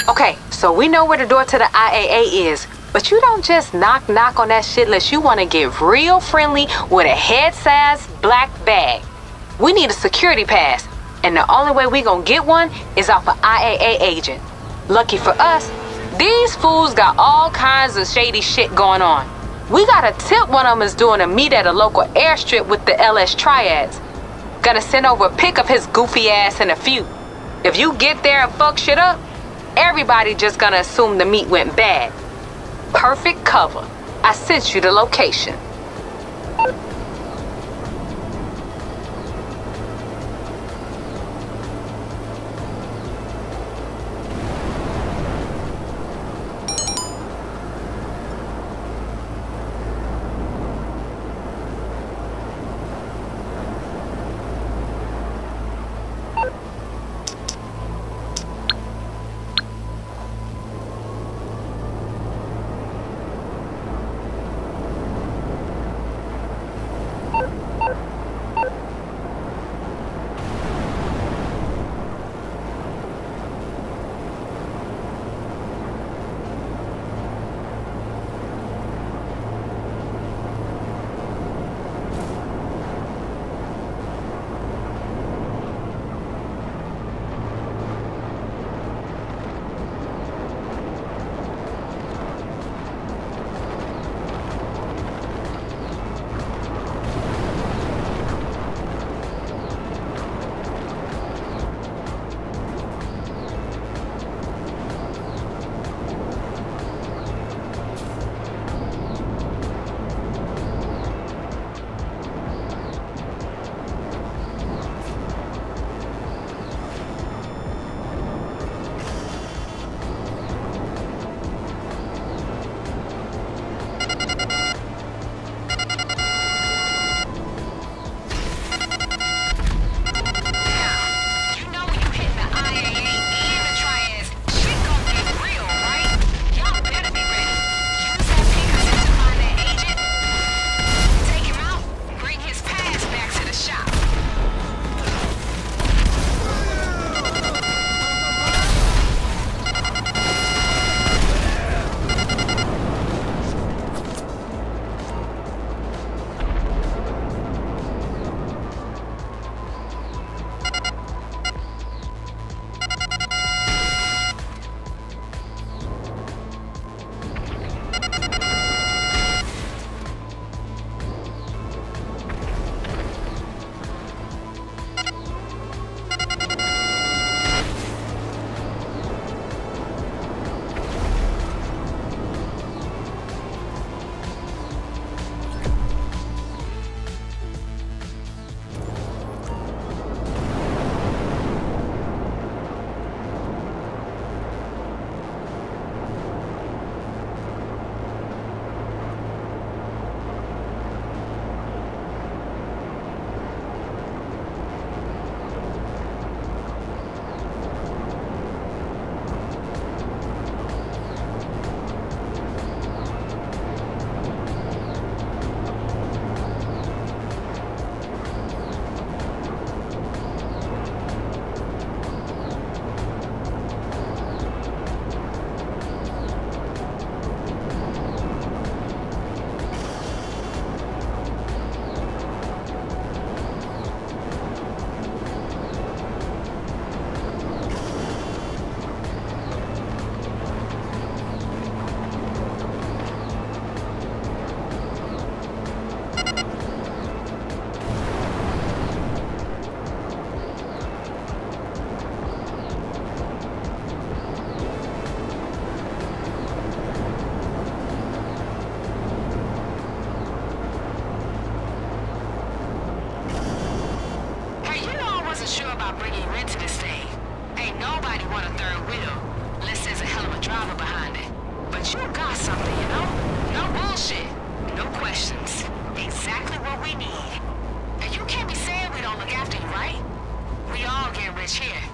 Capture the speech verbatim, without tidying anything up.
Okay, so we know where the door to the I A A is, but you don't just knock knock on that shit unless you want to get real friendly with a head-sized black bag. We need a security pass, and the only way we gonna get one is off an I A A agent. Lucky for us, these fools got all kinds of shady shit going on. We gotta tip one of them is doing a meet at a local airstrip with the L S Triads. Gonna send over a pic of his goofy ass in a few. If you get there and fuck shit up, everybody just gonna assume the meet went bad. Perfect cover. I sent you the location. We all get rich here.